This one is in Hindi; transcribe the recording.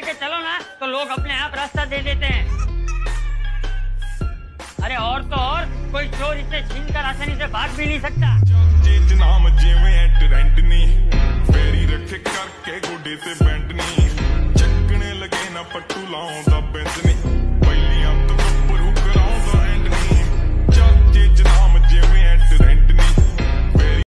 के चलो ना तो लोग अपने आप रास्ता दे देते हैं। अरे और तो और कोई चोर इसे छीन कर आसानी से भाग भी नहीं सकता। नाम जिवें टरेंट नहीं फेरी रखे करके गुड्डे से